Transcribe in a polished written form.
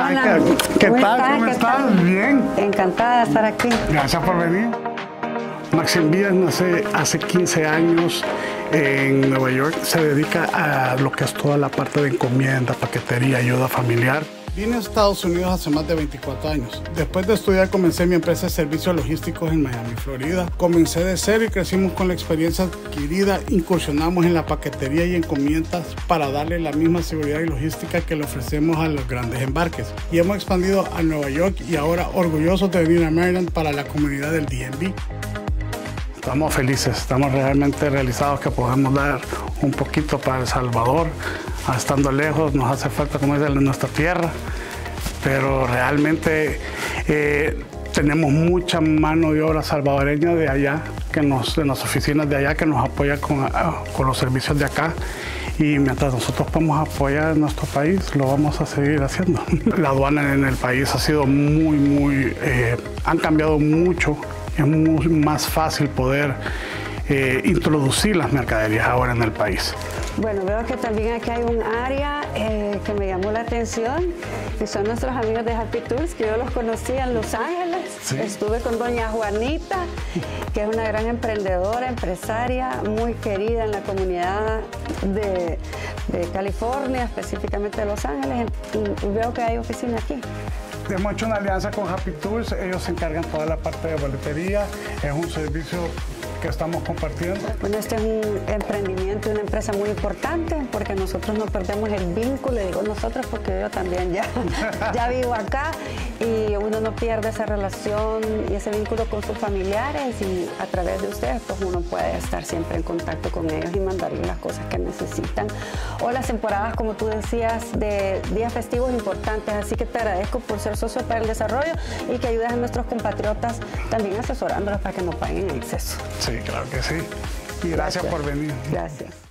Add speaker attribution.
Speaker 1: Hola.
Speaker 2: ¿Qué tal? ¿Cómo estás? Bien.
Speaker 1: Encantada de estar aquí.
Speaker 2: Gracias por venir. Maxim Vías nace hace 15 años en Nueva York. Se dedica a lo que es toda la parte de encomienda, paquetería, ayuda familiar. Vine a Estados Unidos hace más de 24 años. Después de estudiar comencé mi empresa de servicios logísticos en Miami, Florida. Comencé de cero y crecimos con la experiencia adquirida. Incursionamos en la paquetería y encomiendas para darle la misma seguridad y logística que le ofrecemos a los grandes embarques. Y hemos expandido a Nueva York y ahora orgullosos de venir a Maryland para la comunidad del DMV. Estamos felices, estamos realmente realizados que podemos dar un poquito para El Salvador. Estando lejos nos hace falta, como dice, nuestra tierra, pero realmente tenemos mucha mano de obra salvadoreña de allá, de las oficinas de allá, que nos apoya con los servicios de acá. Y mientras nosotros podemos apoyar a nuestro país, lo vamos a seguir haciendo. La aduana en el país ha sido han cambiado mucho. Es muy más fácil poder introducir las mercaderías ahora en el país.
Speaker 1: Bueno, veo que también aquí hay un área que me llamó la atención y son nuestros amigos de Happy Tools, que yo los conocí en Los Ángeles. Sí. Estuve con doña Juanita, que es una gran emprendedora, empresaria, muy querida en la comunidad de California, específicamente de Los Ángeles, y veo que hay oficina aquí.
Speaker 2: Hemos hecho una alianza con Happy Tools, ellos se encargan toda la parte de boletería, es un servicio que estamos compartiendo.
Speaker 1: Bueno, este es un emprendimiento, una empresa muy importante porque nosotros no perdemos el vínculo, digo nosotros porque yo también ya vivo acá y uno no pierde esa relación y ese vínculo con sus familiares y a través de ustedes pues uno puede estar siempre en contacto con ellos y mandarles las cosas que necesitan. O las temporadas, como tú decías, de días festivos importantes, así que te agradezco por ser socio para el desarrollo y que ayudes a nuestros compatriotas también asesorándolos para que no paguen en exceso.
Speaker 2: Sí, claro que sí. Y gracias por venir.
Speaker 1: Gracias.